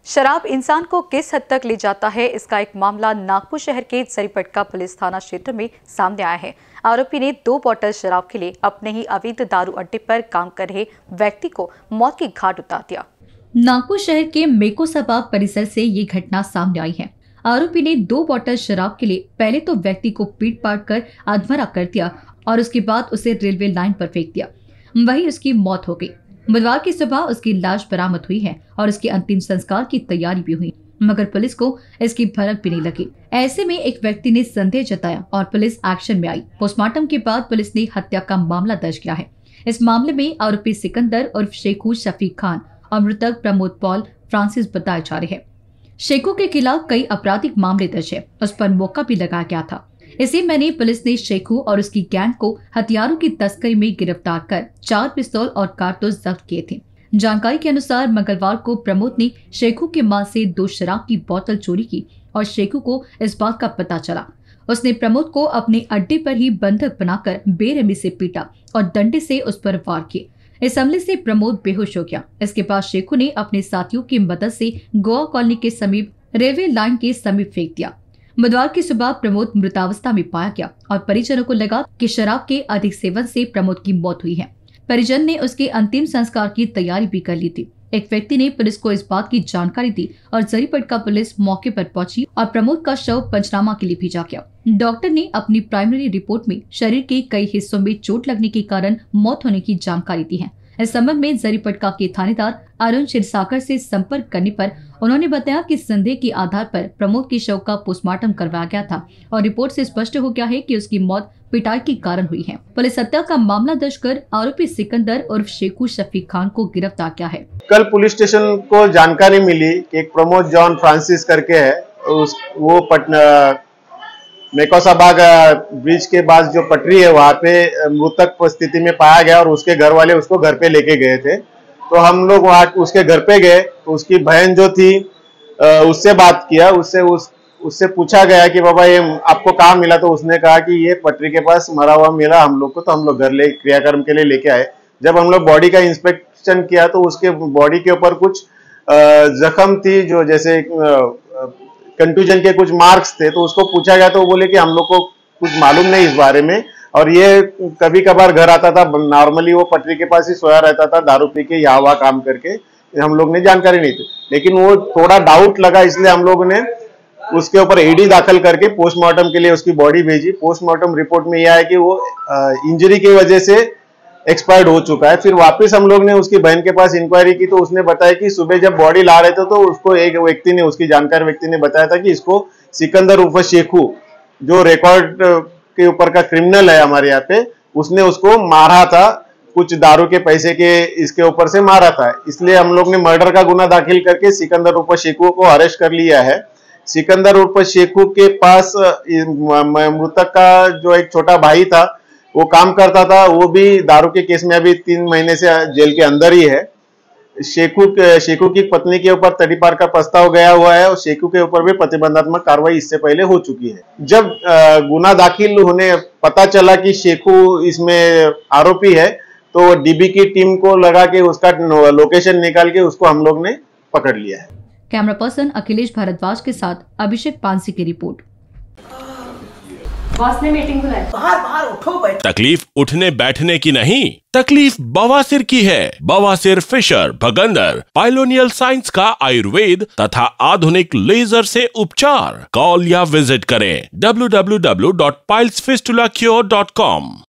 शराब इंसान को किस हद तक ले जाता है, इसका एक मामला नागपुर शहर के जरीपटका पुलिस थाना क्षेत्र में सामने आया है। आरोपी ने 2 बोतल शराब के लिए अपने ही अवैध दारू अड्डे पर काम कर रहे व्यक्ति को मौत की घाट उतार दिया। नागपुर शहर के मेकोसभा परिसर से ये घटना सामने आई है। आरोपी ने 2 बोतल शराब के लिए पहले तो व्यक्ति को पीट पाट कर अधमरा कर दिया और उसके बाद उसे रेलवे लाइन पर फेंक दिया। वहीं उसकी मौत हो गई। बुधवार की सुबह उसकी लाश बरामद हुई है और उसके अंतिम संस्कार की तैयारी भी हुई, मगर पुलिस को इसकी भनक भी नहीं लगी। ऐसे में एक व्यक्ति ने संदेह जताया और पुलिस एक्शन में आई। पोस्टमार्टम के बाद पुलिस ने हत्या का मामला दर्ज किया है। इस मामले में आरोपी सिकंदर उर्फ शेखू शफीक खान और मृतक प्रमोद पॉल फ्रांसिस बताए जा रहे हैं। शेखू के खिलाफ कई आपराधिक मामले दर्ज है। उस पर मौका भी लगाया गया था। इसी महीने पुलिस ने शेखू और उसकी गैंग को हथियारों की तस्करी में गिरफ्तार कर 4 पिस्तौल और कारतूस जब्त किए थे। जानकारी के अनुसार मंगलवार को प्रमोद ने शेखू के मां से 2 शराब की बोतल चोरी की और शेखू को इस बात का पता चला। उसने प्रमोद को अपने अड्डे पर ही बंधक बनाकर बेरहमी से पीटा और डंडे से उस पर वार किए। इस हमले से प्रमोद बेहोश हो गया। इसके बाद शेखू ने अपने साथियों की मदद से गोवा कॉलोनी के समीप रेलवे लाइन के समीप फेंक दिया। बुधवार की सुबह प्रमोद मृतावस्था में पाया गया और परिजनों को लगा कि शराब के अधिक सेवन से प्रमोद की मौत हुई है। परिजन ने उसके अंतिम संस्कार की तैयारी भी कर ली थी। एक व्यक्ति ने पुलिस को इस बात की जानकारी दी और जरीपटका पुलिस मौके पर पहुंची और प्रमोद का शव पंचनामा के लिए भेजा गया। डॉक्टर ने अपनी प्राइमरी रिपोर्ट में शरीर के कई हिस्सों में चोट लगने के कारण मौत होने की जानकारी दी है। इस संबंध में जरीपटका के थानेदार अरुण क्षीरसागर से संपर्क करने पर उन्होंने बताया कि संदेह के आधार पर प्रमोद के शव का पोस्टमार्टम करवाया गया था और रिपोर्ट से स्पष्ट हो गया है कि उसकी मौत पिटाई के कारण हुई है। पुलिस हत्या का मामला दर्ज कर आरोपी सिकंदर उर्फ शेखू शफीक खान को गिरफ्तार किया है। कल पुलिस स्टेशन को जानकारी मिली कि एक प्रमोद जॉन फ्रांसिस करके है, वो पटना मेकोसभा ब्रिज के पास जो पटरी है वहाँ पे मृतक स्थिति में पाया गया और उसके घर वाले उसको घर पे लेके गए थे। तो हम लोग वहाँ उसके घर पे गए तो उसकी बहन जो थी उससे बात किया। उससे पूछा गया कि बाबा ये आपको कहाँ मिला, तो उसने कहा कि ये पटरी के पास मरा हुआ मिला हम लोग को, तो हम लोग घर ले क्रियाक्रम के लिए लेके आए। जब हम लोग बॉडी का इंस्पेक्शन किया तो उसके बॉडी के ऊपर कुछ जख्म थी, जो जैसे कंट्यूजन के कुछ मार्क्स थे। तो उसको पूछा गया तो वो बोले कि हम लोग को कुछ मालूम नहीं इस बारे में, और ये कभी कभार घर आता था, नॉर्मली वो पटरी के पास ही सोया रहता था दारू पी के या हुआ काम करके, हम लोग ने जानकारी नहीं थी। लेकिन वो थोड़ा डाउट लगा, इसलिए हम लोग ने उसके ऊपर ईडी दाखिल करके पोस्टमार्टम के लिए उसकी बॉडी भेजी। पोस्टमार्टम रिपोर्ट में यह है कि वो इंजरी की वजह से एक्सपायर्ड हो चुका है। फिर वापस हम लोग ने उसकी बहन के पास इंक्वायरी की तो उसने बताया कि सुबह जब बॉडी ला रहे थे तो उसको एक व्यक्ति ने, उसकी जानकार व्यक्ति ने बताया था कि इसको सिकंदर उर्फ शेखू, जो रिकॉर्ड के ऊपर का क्रिमिनल है हमारे यहाँ पे, उसने उसको मारा था, कुछ दारू के पैसे के इसके ऊपर से मारा था। इसलिए हम लोग ने मर्डर का गुना दाखिल करके सिकंदर उर्फ शेखू को अरेस्ट कर लिया है। सिकंदर उर्फ शेखू के पास मृतक का जो एक छोटा भाई था वो काम करता था, वो भी दारू के केस में अभी 3 महीने से जेल के अंदर ही है। शेखू की पत्नी के ऊपर तड़ीपार का प्रस्ताव गया हुआ है और शेखू के ऊपर भी प्रतिबंधात्मक कार्रवाई इससे पहले हो चुकी है। जब गुना दाखिल होने पता चला कि शेखू इसमें आरोपी है तो डीबी की टीम को लगा के उसका लोकेशन निकाल के उसको हम लोग ने पकड़ लिया है। कैमरा पर्सन अखिलेश भारद्वाज के साथ अभिषेक पांसी की रिपोर्ट। बॉस ने मीटिंग बुलाई। बाहर उठो बैठो। तकलीफ उठने बैठने की नहीं, तकलीफ बवासीर की है। बवासीर फिशर भगंदर पाइलोनियल साइंस का आयुर्वेद तथा आधुनिक लेजर से उपचार। कॉल या विजिट करें www.pilesfistulacure.com।